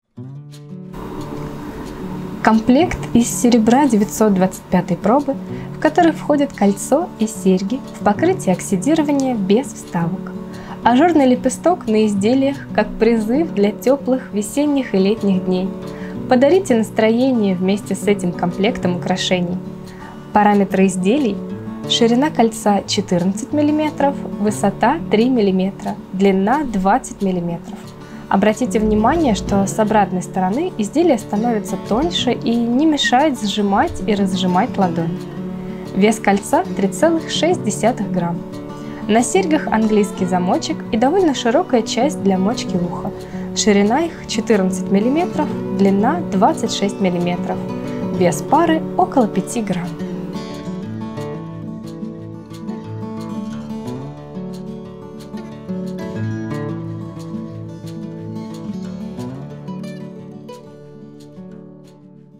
Комплект из серебра 925 пробы, в который входит кольцо и серьги в покрытии оксидирования без вставок. Ажурный лепесток на изделиях как призыв для теплых весенних и летних дней. Подарите настроение вместе с этим комплектом украшений. Параметры изделий: ширина кольца 14 мм, высота 3 мм, длина 20 мм. Обратите внимание, что с обратной стороны изделие становится тоньше и не мешает сжимать и разжимать ладонь. Вес кольца 3,6 грамм. На серьгах английский замочек и довольно широкая часть для мочки уха. Ширина их 14 мм, длина 26 мм. Вес пары около 5 грамм.